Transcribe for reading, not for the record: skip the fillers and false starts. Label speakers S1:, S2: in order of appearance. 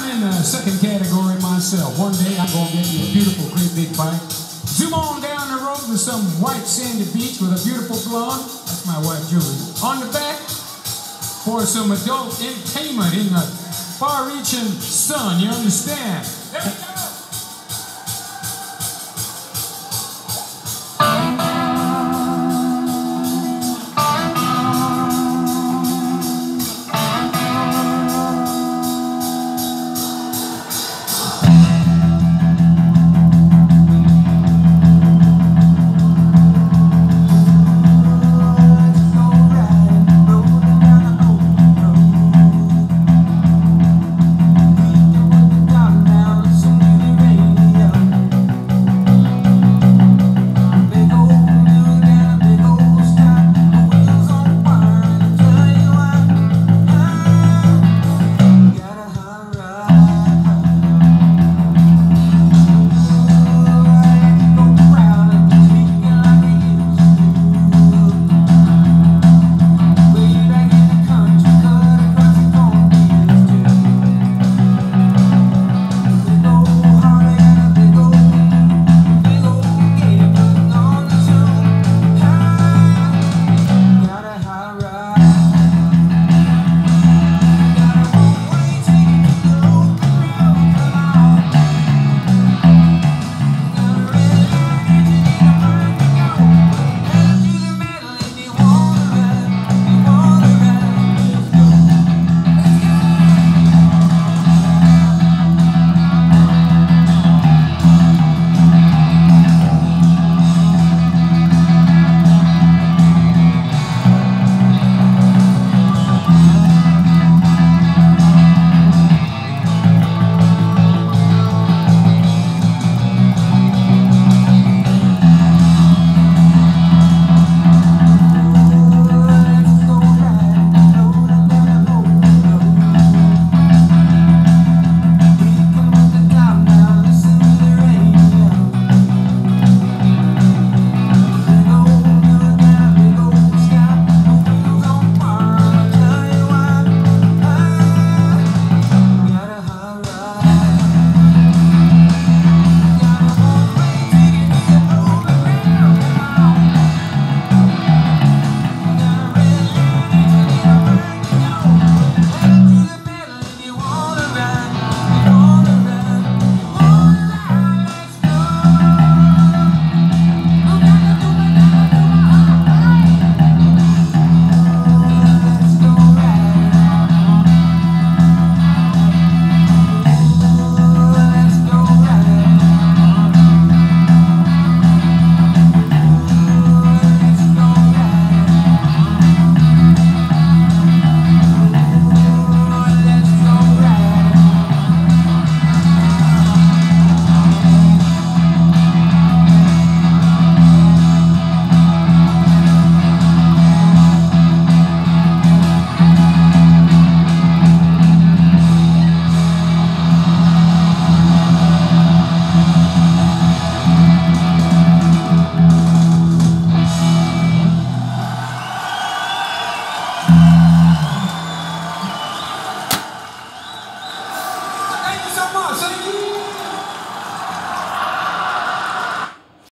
S1: I'm in the second category myself. One day I'm going to get me a beautiful, great big bike. Zoom on down the road to some white sandy beach with a beautiful blonde. That's my wife, Julie. On the back for some adult entertainment in the far-reaching sun. You understand? There we go.